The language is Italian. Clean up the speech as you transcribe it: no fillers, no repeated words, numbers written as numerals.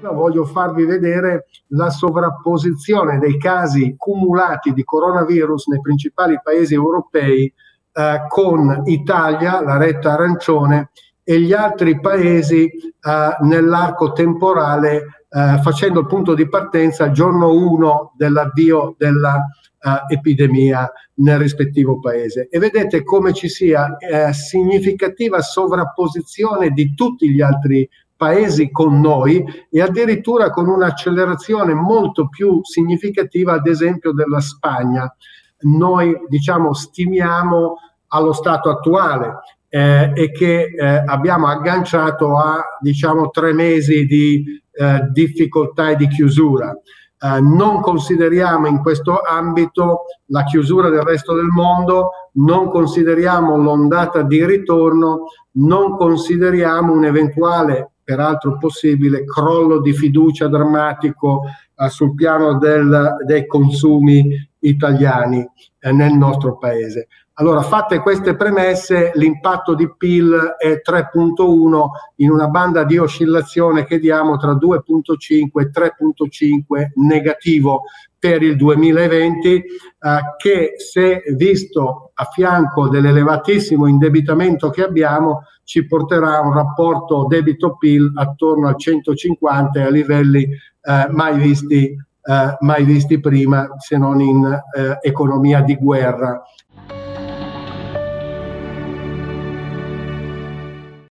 io voglio farvi vedere la sovrapposizione dei casi cumulati di coronavirus nei principali paesi europei, con Italia, la retta arancione, e gli altri paesi nell'arco temporale, facendo il punto di partenza il giorno 1 dell'avvio della epidemia nel rispettivo paese. E vedete come ci sia significativa sovrapposizione di tutti gli altri paesi con noi, e addirittura con un'accelerazione molto più significativa, ad esempio, della Spagna. Noi, diciamo, stimiamo allo stato attuale e che abbiamo agganciato a, diciamo, 3 mesi di difficoltà e di chiusura. Non consideriamo in questo ambito la chiusura del resto del mondo, non consideriamo l'ondata di ritorno, non consideriamo un eventuale, peraltro possibile, crollo di fiducia drammatico sul piano dei consumi italiani nel nostro paese. Allora, fatte queste premesse, l'impatto di PIL è 3,1 in una banda di oscillazione che diamo tra 2,5 e 3,5 negativo per il 2020, che, se visto a fianco dell'elevatissimo indebitamento che abbiamo, ci porterà a un rapporto debito-PIL attorno al 150 a livelli mai visti prima, se non in economia di guerra